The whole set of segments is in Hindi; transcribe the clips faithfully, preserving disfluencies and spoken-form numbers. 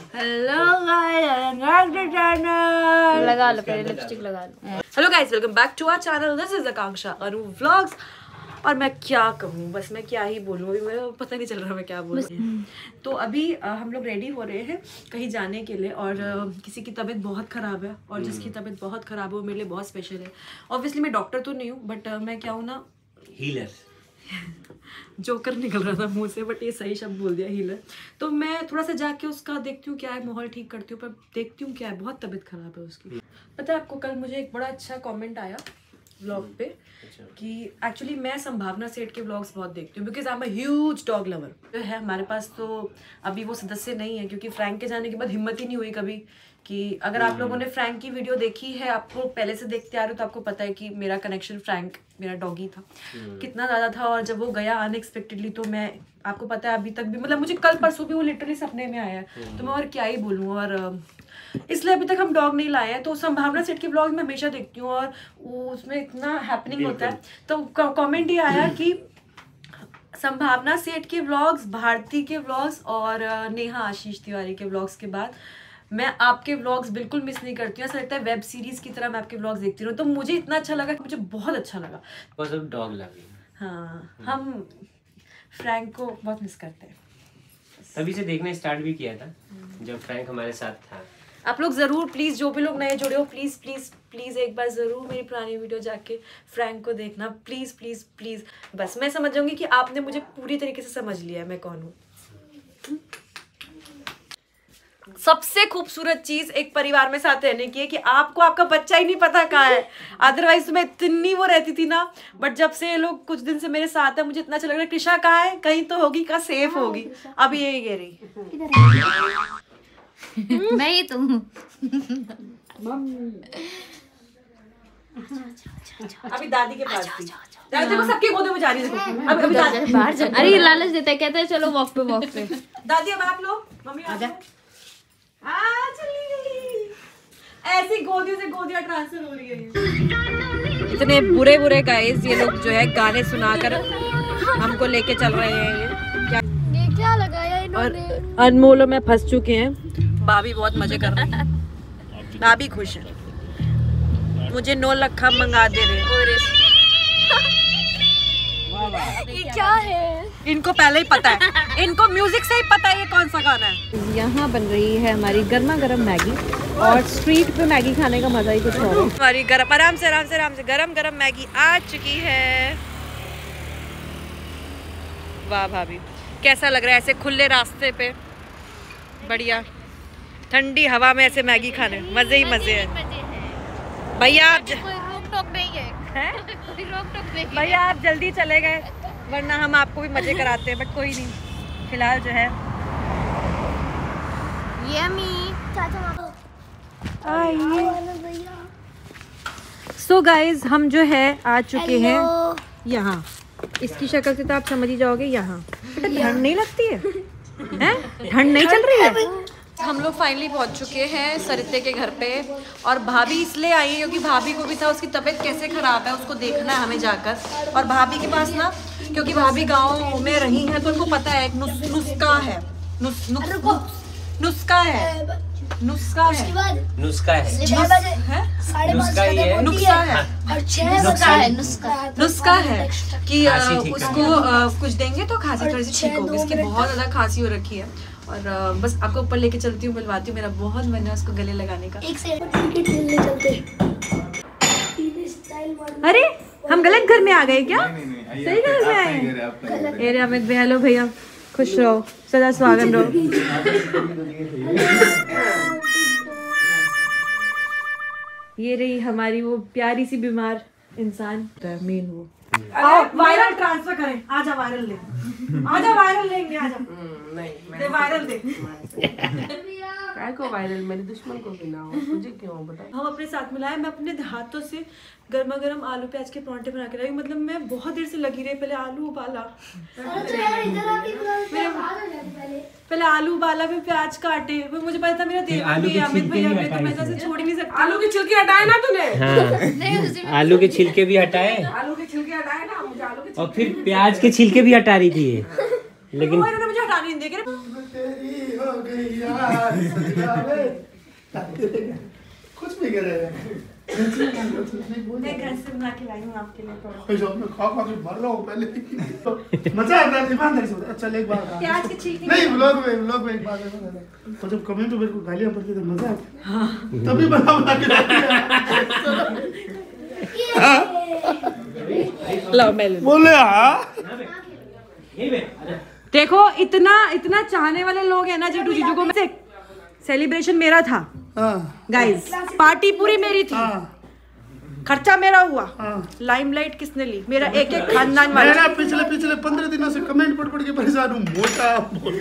हेलो गाइस, चैनल लगा लो पहले लिपस्टिक लगा लो। Hello guys, welcome back to our channel. This is Akanksha Anu vlogs. और मैं क्या कहूँ, बस मैं क्या ही बोलूँ, अभी मुझे पता नहीं चल रहा मैं क्या बोलूँ। तो अभी आ, हम लोग रेडी हो रहे हैं कहीं जाने के लिए, और आ, किसी की तबीयत बहुत ख़राब है, और जिसकी तबीयत बहुत ख़राब है वो मेरे लिए बहुत स्पेशल है। ऑब्वियसली मैं डॉक्टर तो नहीं हूँ, बट मैं क्या हूँ ना, हीलर। जोकर निकल रहा था मुंह से, बट ये सही शब्द बोल दिया, हीलर। तो मैं थोड़ा सा जाके उसका देखती हूँ क्या है, माहौल ठीक करती हूँ, पर देखती हूँ क्या है, बहुत तबीयत खराब है उसकी। पता है आपको, कल मुझे एक बड़ा अच्छा कमेंट आया व्लॉग पे कि एक्चुअली मैं संभावना सेठ के व्लॉग्स बहुत देखती हूँ, because I am a huge dog lover. जो है हमारे पास तो अभी वो सदस्य नहीं है, क्योंकि फ्रैंक के जाने के बाद हिम्मत ही नहीं हुई कभी कि अगर आप लोगों ने फ्रैंक की वीडियो देखी है, आपको पहले से देखते आ रहे हो, तो आपको पता है कि मेरा कनेक्शन फ्रैंक मेरा डॉगी था, कितना ज़्यादा था। और जब वो गया अनएक्सपेक्टेडली, तो मैं, आपको पता है अभी तक भी, मतलब मुझे कल परसों भी वो लिटरली सपने में आया है, तो मैं और क्या ही बोलूँ। और इसलिए अभी तक हम डॉग नहीं लाए हैं। तो संभावना सेठ के ब्लॉग में हमेशा देखती हूँ, और उसमें इतना हैपनिंग होता है। तो कमेंट ये आया कि संभावना सेठ के व्लॉग्स, भारती के व्लॉग्स और नेहा आशीष तिवारी के व्लॉग्स के बाद मैं आपके व्लॉग्स बिल्कुल मिस नहीं करती हूँ। ऐसा लगता है वेब सीरीज की तरह मैं आपके व्लॉग्स देखती हूँ। तो मुझे इतना अच्छा लगा कि मुझे बहुत अच्छा लगा। Dog love. हाँ, हम फ्रैंक को बहुत मिस करते हैं। तभी से देखना स्टार्ट भी किया था जब फ्रैंक हमारे साथ था। आप लोग ज़रूर प्लीज़, जो भी लोग नए जुड़े हो, प्लीज़ प्लीज़ प्लीज़ एक बार ज़रूर मेरी पुरानी वीडियो जाके फ्रैंक को देखना, प्लीज़ प्लीज़ प्लीज़। बस मैं समझ जाऊंगी कि आपने मुझे पूरी तरीके से समझ लिया है मैं कौन हूँ। सबसे खूबसूरत चीज़ एक परिवार में साथ रहने की है कि आपको आपका बच्चा ही नहीं पता कहाँ है। अदरवाइज तो मैं इतनी वो रहती थी ना, बट जब से ये लोग कुछ दिन से मेरे साथ है, मुझे इतना अच्छा लग रहा है। कृषा कहाँ है, कहीं तो होगी, कहाँ सेफ होगी। अब यही कह रही मैं ही तुम। अभी दादी के पास थी। दादी देखो सबके गोदे में जा रही है, देखो। अभी अभी दादी बाहर जा। अरे ये लालच देता है, कहता है चलो वॉक पे वॉक पे। दादी अब आप लो, मम्मी आ जा। आ चली गई। ऐसी गोदियों से गोदियां ट्रांसफर हो रही है। इतने बुरे बुरे गाइस ये लोग जो है गाने सुनाकर हमको लेके चल रहे हैं। क्या ये क्या लगाया इन्होंने? और अनमोल में फंस चुके हैं। भाभी बहुत मजे कर रही है, भाभी खुश है। मुझे नौ लखा मंगा दे रहे। ये क्या है? इनको पहले ही पता है, इनको म्यूजिक से ही पता है ये कौन सा गाना है। यहाँ बन रही है हमारी गर्मा गर्म मैगी, और स्ट्रीट पे मैगी खाने का मजा ही कुछ और है। हमारी गरम, आराम से आराम से आराम से गरम गरम मैगी आ चुकी है। वाह भाभी, कैसा लग रहा है ऐसे खुले रास्ते पे, बढ़िया ठंडी हवा में ऐसे मैगी खाने, मजे ही मजे हैं। भैया आप कोई रोक टोक नहीं है, कोई रोक टोक नहीं है। भैया आप जल्दी चले गए, वरना हम आपको भी मजे कराते हैं, बट कोई नहीं, फिलहाल जो है यम्मी। सो गाइज हम जो है आ चुके हैं यहाँ। इसकी शक्ल से तो आप समझ ही जाओगे यहाँ। ठंड नहीं लगती है, हैं? ठंड नहीं चल रही है। हम लोग फाइनली पहुँच चुके हैं सरिते के घर पे, और भाभी इसलिए आई है क्योंकि भाभी को भी था उसकी तबीयत कैसे खराब है, उसको देखना है हमें जाकर। और भाभी के पास ना, क्योंकि भाभी गाँव में रही हैं, तो उनको पता है एक नुस, नुस्खा है, नुस, नुस, नुस, नुस्खा है, नुस्खा है, नुस्खा है, है? नुस्खा ही है, नुस्खा है, नुस्खा है, नुस्खा नुस्खा है कि आ, खांसी ठीक उसको आ, कुछ देंगे तो खांसी थोड़ी सी ठीक होगी। इसकी बहुत ज्यादा खांसी हो रखी है, और आ, बस आपको ऊपर लेके चलती हूँ, मिलवाती हूँ। मेरा बहुत मन है उसको गले लगाने का। अरे हम गलत घर में आ गए क्या? सही घर में आए। अरे अमित भैया, हेलो भैया, खुश रहो, सदा स्वागत रहो। ये रही हमारी वो प्यारी सी बीमार इंसान, मेन वो। आओ वायरल ट्रांसफर करें, आजा वायरल ले, आजा वायरल लेंगे, आजा। नहीं दे वायरल दे। काय को वायरल, मेरे दुश्मन को भी ना हो, मुझे क्यों बता। हम अपने साथ मिलाए, मैं अपने हाथों से गर्मा गर्म आलू प्याज के परांठे बना के लाई। मतलब मैं बहुत देर से लगी रही, पहले आलू उबाला, पहले आलू उबाला, फिर प्याज काटे, फिर मुझे पता था मेरा देर आलू के अमित भैया छिलके तो मैं हटाए से छोड़ ही नहीं सकती। आलू के छिलके हटाए ना तूने? हाँ, आलू के छिलके भी हटाए, आलू के छिलके हटाए ना, मुझे आलू के और फिर प्याज के छिलके भी हटा रही थी ये, लेकिन मुझे हटाने नहीं दे। कुछ भी करेगा। मैं घर से बना के लाई हूँ आपके लिए थोड़ा। मैं खा खा के मर रहा हूँ पहले। मजा आता है ईमानदारी से। चल एक बार प्याज के छीलके नहीं व्लॉग में व्लॉग में एक बात है तो जब कमेंट में मेरे को गालियाँ पड़ती तो मजा आता है तभी बना बना के लो मैं बोले हाँ देखो इतना इतना चाहने वाले लोग हैं ना जीटू जीजू को। मैं सेलिब्रेशन मेरा था गाइस, पार्टी पूरी मेरी थी, खर्चा मेरा हुआ, लाइमलाइट किसने ली? मेरा एक एक खानदान वाला। मैं पिछले पिछले पंद्रह दिनों से कमेंट पढ़ पढ़ के परेशान हूँ। मोटा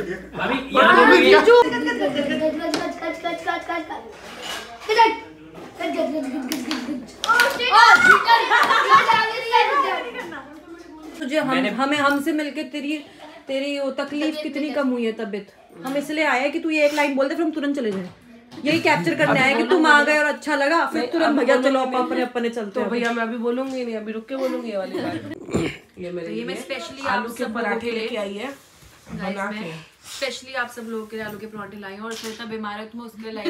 तुझे हम हमें हमसे मिलके तेरी तेरी वो तकलीफ कितनी कम हुई है तबीयत। हम इसलिए आए हैं कि तू ये एक लाइन बोल दे फिर हम तुरंत चले जाएं। यही कैप्चर करने आए कि तुम आ गए और अच्छा लगा फिर तुरंत भैया चलो आप अपने अपने चलते तो भैया मैं अभी बोलूंगी नहीं, अभी रुक के बोलूंगी ये वाली बात। ये मेरे ये मैं स्पेशली आलू के पराठे लेके आई है बना के। स्पेशली आप सब लोगों के लिए आलू के पराठे लाई और इतना बीमार है तो मैं उसके लिए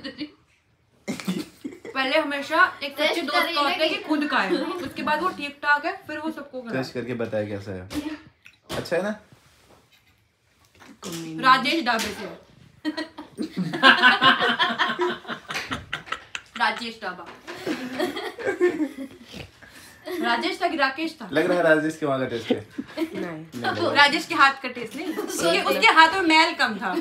पहले हमेशा एक सच्ची दोस्त का होता है कि खुद का है, उसके बाद वो ठीक ठाक है फिर वो सबको खिलाए। टेस्ट करके बताया कैसा है। अच्छा है ना? राजेश ढाबे से राजेश ढाबा। राजेश था कि राकेश था? लग रहा है राजेश के वहाँ का टेस्ट है। नहीं राजेश के हाथ का टेस्ट नहीं, उसके उसके हाथ में मैल कम था।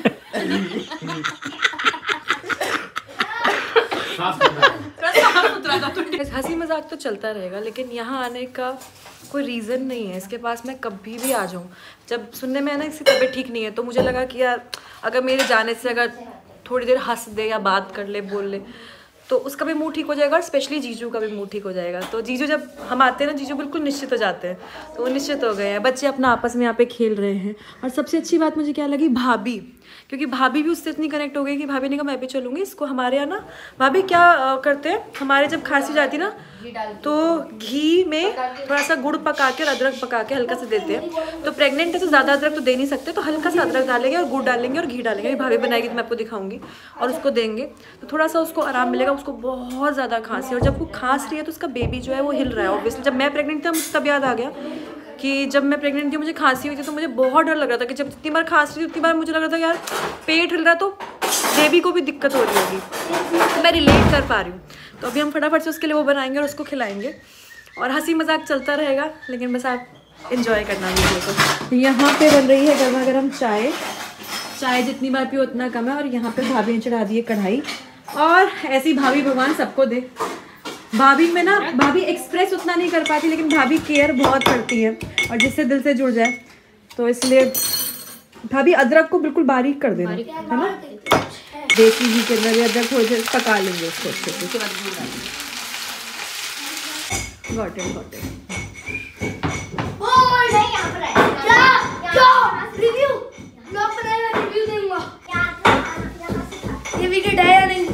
हंसी मजाक तो चलता रहेगा लेकिन यहाँ आने का कोई रीज़न नहीं है इसके पास। मैं कभी भी आ जाऊँ। जब सुनने में है ना इसकी तबीयत ठीक नहीं है तो मुझे लगा कि यार अगर मेरे जाने से अगर थोड़ी देर हंस दे या बात कर ले बोल ले तो उसका भी मूड ठीक हो जाएगा और स्पेशली जीजू का भी मूड ठीक हो जाएगा। तो जीजू जब हम आते हैं ना जीजू बिल्कुल निश्चित हो जाते हैं। तो वो निश्चित हो गए हैं, बच्चे अपना आपस में यहाँ पे खेल रहे हैं। और सबसे अच्छी बात मुझे क्या लगी, भाभी, क्योंकि भाभी भी उससे इतनी कनेक्ट हो गई कि भाभी ने कहा मैं भी चलूँगी इसको। हमारे यहाँ ना भाभी क्या आ, करते हैं, हमारे जब खांसी जाती ना तो घी में थोड़ा सा गुड़ पका के और अदरक पका के हल्का सा देते हैं। तो प्रेग्नेंट है तो ज़्यादा अदरक तो दे नहीं सकते तो हल्का सा अदरक डालेंगे और गुड़ डालेंगे और घी डालेंगे। भाभी बनाएगी तो मैं आपको दिखाऊंगी और उसको देंगे तो थोड़ा सा उसको आराम मिलेगा। उसको बहुत ज़्यादा खांसी और जब वो खांस रही है तो उसका बेबी जो है वो हिल रहा है। ऑब्वियसली जब मैं प्रेग्नेंट था मुझे तब याद आ गया कि जब मैं प्रेग्नेंट थी मुझे खांसी हुई थी तो मुझे बहुत डर लग रहा था कि जब जितनी बार खांस रही थी उतनी बार मुझे लग रहा था यार पेट हिल रहा तो बेबी को भी दिक्कत हो रही होगी। तो मैं रिलेट कर पा रही हूँ। तो अभी हम फटाफट से उसके लिए वो बनाएंगे और उसको खिलाएंगे और हंसी मजाक चलता रहेगा लेकिन बस आप इंजॉय करना वीडियो को। यहाँ पे बन रही है गर्मा गर्म चाय। चाय जितनी बार पियो उतना कम है। और यहाँ पे भाभी ने चढ़ा दी है कढ़ाई और ऐसी भाभी भगवान सबको दे। भाभी में ना भाभी एक्सप्रेस उतना नहीं कर पाती लेकिन भाभी केयर बहुत करती है और जिससे दिल से जुड़ जाए। तो इसलिए भाभी अदरक को बिल्कुल बारीक कर देना है ना, देसी घी के अंदर अदरक थोड़ी देर पका लेंगे उसको अच्छे से। Got it got it. ये विकेट है या नहीं?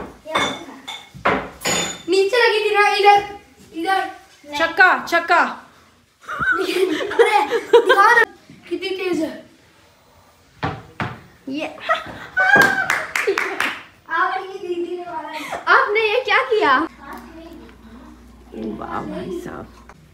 नीचे लगी थी ना, इधर इधर छक्का छक्का। अरे दिखा ना कितनी तेज है ये। आपकी दीदी ने मारा है। आपने ये क्या किया? वाह भाई साहब,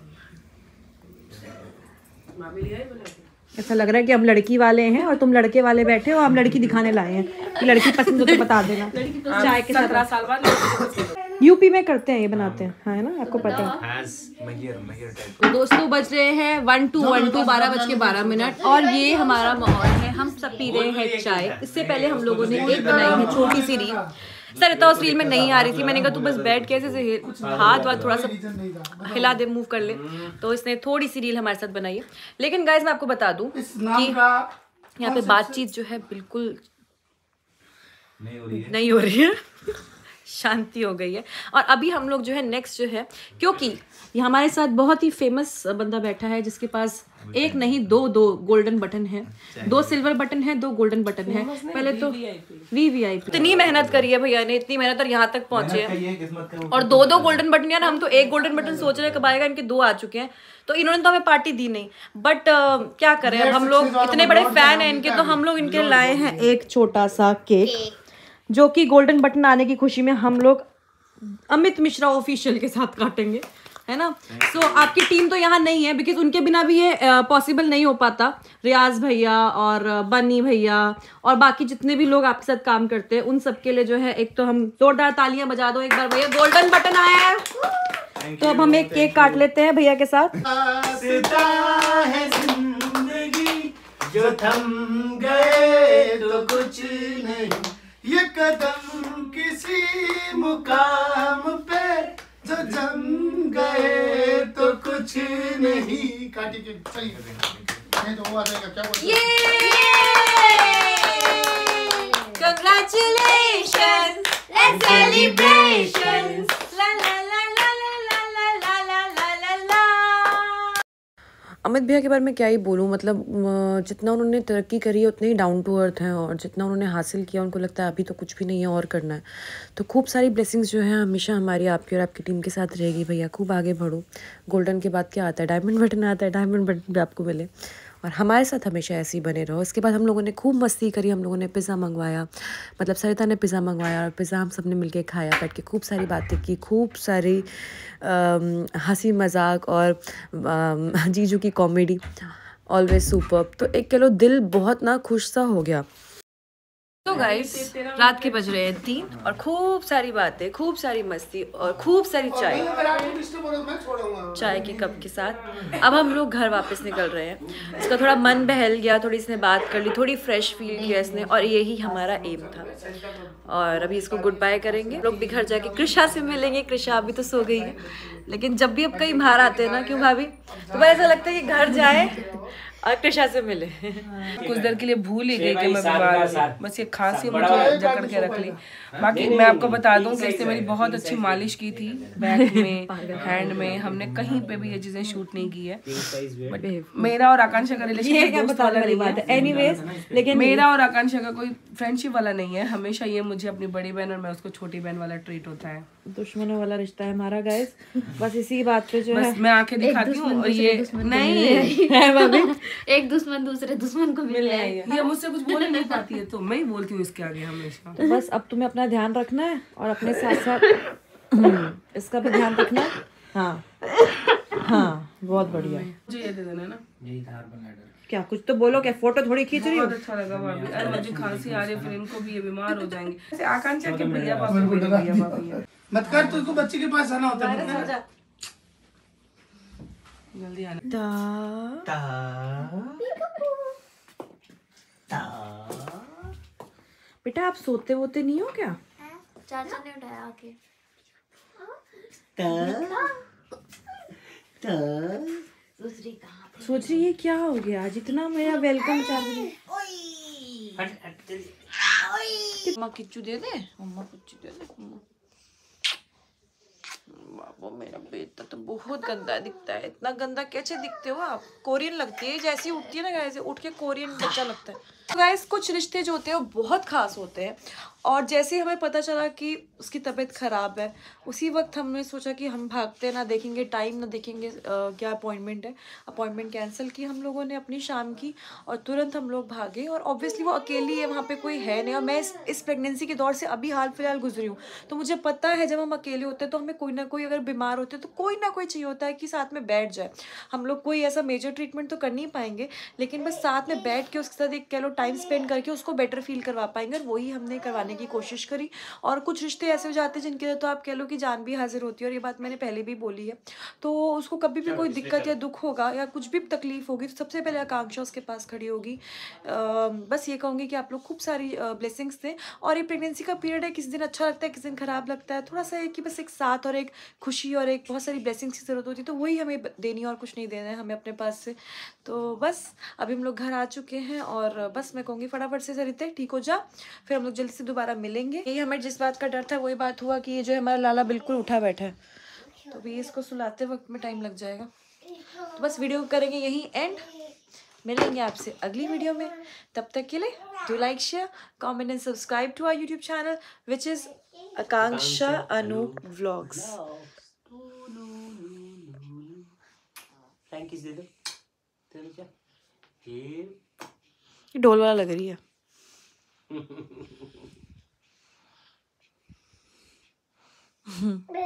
ऐसा लग रहा है कि हम लड़की वाले हैं और तुम लड़के वाले बैठे हो। हम लड़की दिखाने लाए हैं कि लड़की पसंद हो तो बता देना। चाय के साथ साल बाद यूपी में करते हैं ये बनाते हैं, हाँ है ना, आपको पता है। तो दोस्तों बज रहे हैं वन टू वन टू बारह बज के बारह मिनट और ये हमारा माहौल है। हम सब पी रहे हैं चाय। इससे पहले हम लोगों ने एक बनाई है छोटी सी रील। सर इतना उस रील में नहीं आ रही थी, मैंने कहा तू बस बैठ के ऐसे से हाथ वाथ थोड़ा सा हिला दे, मूव कर ले। तो इसने थोड़ी सी रील हमारे साथ बनाई है। लेकिन गाइज मैं आपको बता दूं कि यहाँ पे बातचीत जो है बिल्कुल नहीं हो रही है, नहीं हो रही है। शांति हो गई है। और अभी हम लोग जो है नेक्स्ट जो है, क्योंकि ये हमारे साथ बहुत ही फेमस बंदा बैठा है जिसके पास एक नहीं दो दो गोल्डन बटन है, दो सिल्वर बटन है, दो गोल्डन बटन है। पहले तो वी वी आई पी इतनी मेहनत करी है भैया ने, इतनी मेहनत और यहाँ तक पहुंचे हैं। और दो दो गोल्डन बटन, यार हम तो एक गोल्डन बटन सोच रहे हैं कब आएगा, इनके दो आ चुके हैं। तो इन्होंने तो हमें पार्टी दी नहीं, बट uh, क्या करें, अब हम लोग इतने बड़े फैन हैं इनके, तो हम लोग इनके लाए हैं एक छोटा सा केक, जो कि गोल्डन बटन आने की खुशी में हम लोग अमित मिश्रा ऑफिशियल के साथ काटेंगे, है ना। सो so, आपकी टीम तो यहाँ नहीं है, बिकॉज उनके बिना भी ये पॉसिबल uh, नहीं हो पाता। रियाज भैया और बनी भैया और बाकी जितने भी लोग आपके साथ काम करते हैं, उन सबके लिए जो है एक तो हम जोरदार तालियां बजा दो एक बार भैया, गोल्डन बटन आया है। तो अब हम एक केक काट लेते हैं भैया के साथ। है जिंदगी जो थम गए तो कुछ नहीं, ये कदम किसी मुकाम पे जो जम गए तो कुछ नहीं। काटी के चलिए, नहीं तो वो आ जाएगा, क्या बोलते हैं? Congratulations, let's celebrations, la la la la la la la la la la la। Amit भैया के बारे में क्या ही बोलूँ, मतलब जितना उन्होंने तरक्की करी है उतने ही डाउन टू अर्थ हैं, और जितना उन्होंने हासिल किया उनको लगता है अभी तो कुछ भी नहीं है और करना है। तो खूब सारी ब्लेसिंग्स जो है हमेशा हमारी आपकी और आपकी टीम के साथ रहेगी भैया। खूब आगे बढ़ो। गोल्डन के बाद क्या आता है, डायमंड बटन आता है, डायमंड बटन भी आपको मिले और हमारे साथ हमेशा ऐसे ही बने रहो। इसके बाद हम लोगों ने खूब मस्ती करी, हम लोगों ने पिज़्ज़ा मंगवाया, मतलब सरिता ने पिज़्ज़ा मंगवाया और पिज़्ज़ा हम सब ने मिलके खाया, बैठ के खूब सारी बातें की, खूब सारी हंसी मजाक और जीजू की कॉमेडी, ऑलवेज सुपर्ब। तो एक किलो दिल बहुत ना खुश सा हो गया। तो गाइस रात के बज रहे हैं तीन और खूब सारी बातें, खूब सारी मस्ती और खूब सारी चाय चाय के कप के साथ अब हम लोग घर वापस निकल रहे हैं। इसका थोड़ा मन बहल गया, थोड़ी इसने बात कर ली, थोड़ी फ्रेश फील किया इसने, और यही हमारा एम था। और अभी इसको गुड बाय करेंगे, लोग भी घर जाके कृषा से मिलेंगे। कृषा अभी तो सो गई है, लेकिन जब भी अब कहीं बाहर आते हैं ना, क्यों भाभी, तो भाई ऐसा लगता है कि घर जाए और कृषा से मिले। कुछ देर के लिए भूल ही गई कि मैं बीमार हूँ, बस ये खांसी मुझे जकड़ के रख ली। बाकी मैं आपको बता दूं कि इससे मेरी बहुत अच्छी मालिश की थी, बैक में, हैंड में, हमने कहीं पे भी ये चीजें शूट नहीं की है। बट मेरा और आकांक्षा का रिलेशन दोस्त वाला नहीं है, एनीवेज, लेकिन मेरा और आकांक्षा का कोई फ्रेंडशिप वाला नहीं है। हमेशा ये मुझे अपनी बड़ी बहन और मैं उसको छोटी बहन वाला ट्रीट होता है, दुश्मनों वाला रिश्ता है हमारा गाइस। बस इसी बात पे जो है मैं आंखें दिखाती हूँ और ये नहीं एक दुश्मन दूसरे दुश्मन को मिल रहा है। ये मुझसे कुछ बोल नहीं पाती है तो मैं ही बोलती हूँ इसके आगे हमेशा। तो बस अब तुम्हें अपना ध्यान रखना है और अपने साथ साथ इसका भी ध्यान रखना है। हाँ हाँ बहुत बढ़िया। मुझे ये दे देना ना, क्या कुछ तो बोलो, क्या फोटो थोड़ी खींच रही हो? बहुत अच्छा लगा भाभी। अरे मुझे खांसी आ रही है, फिर इनको भी ये बीमार हो जाएंगे। ऐसे आकांक्षा के भैया पापा मेरे भैया पापा मत कर, तुझको बच्चे के पास आना होता है। जल्दी आना। बेटा आप सोते वोते नहीं हो क्या? चाचा ने उठाया आके। दूसरी कहाँ पे? सोच रही है क्या हो गया आज इतना मेरा वेलकम चार बजे। अम्मा किच्चू दे दे, अम्मा किच्चू दे दे। बाबा मेरा बेटा तो बहुत गंदा दिखता है। इतना गंदा कैसे दिखते हो आप? कोरियन लगती है, जैसी उठती है ना गाइस, उठ के कोरियन बच्चा लगता है। गाइस कुछ रिश्ते जो होते हैं वो बहुत खास होते हैं, और जैसे हमें पता चला कि उसकी तबीयत ख़राब है, उसी वक्त हमने सोचा कि हम भागते ना देखेंगे टाइम, ना देखेंगे आ, क्या अपॉइंटमेंट है। अपॉइंटमेंट कैंसिल की हम लोगों ने अपनी शाम की, और तुरंत हम लोग भागे। और ऑब्वियसली वो अकेली है, वहाँ पे कोई है नहीं, और मैं इस, इस प्रेगनेंसी के दौर से अभी हाल फिलहाल गुजरी हूँ, तो मुझे पता है जब हम अकेले होते हैं तो हमें कोई ना कोई अगर बीमार होते हैं तो कोई ना कोई चाहिए होता है कि साथ में बैठ जाए। हम लोग कोई ऐसा मेजर ट्रीटमेंट तो कर नहीं पाएंगे, लेकिन बस साथ में बैठ के उसके साथ एक कह लो टाइम स्पेंड करके उसको बेटर फील करवा पाएंगे, और वही हमने करवाने की कोशिश करी। और कुछ रिश्ते ऐसे हो जाते हैं जिनके लिए तो आप कह लो कि जान भी हाजिर होती है, और ये बात मैंने पहले भी बोली है। तो उसको कभी भी कोई दिक्कत या दुख होगा या कुछ भी तकलीफ होगी तो सबसे पहले आकांक्षा उसके पास खड़ी होगी। बस ये कहूँगी कि आप लोग खूब सारी ब्लेसिंग्स दें। और ये प्रेगनेंसी का पीरियड है, किसी दिन अच्छा लगता है, किसी दिन ख़राब लगता है, थोड़ा सा है कि बस एक साथ और एक खुशी और एक बहुत सारी ब्लेसिंग्स की ज़रूरत होती है, तो वही हमें देनी है और कुछ नहीं देना है हमें अपने पास से। तो बस अभी हम लोग घर आ चुके हैं और बस मैं कहूँगी फटाफट से सरिते ठीक हो जा, फिर हम लोग जल्दी से दोबारा मिलेंगे। यही हमें जिस बात का डर था वही बात हुआ कि ये जो है हमारा लाला बिल्कुल उठा बैठा है, तो अभी इसको सुलाते वक्त में टाइम लग जाएगा। तो बस वीडियो करेंगे यहीं एंड, मिलेंगे आपसे अगली वीडियो में। तब तक के लिए do like, share, comment and subscribe to our YouTube channel which is Akanksha Anoop vlogs. Frank kiss दे दो तेरे क्या ये ये ढोल वाला लग रही है।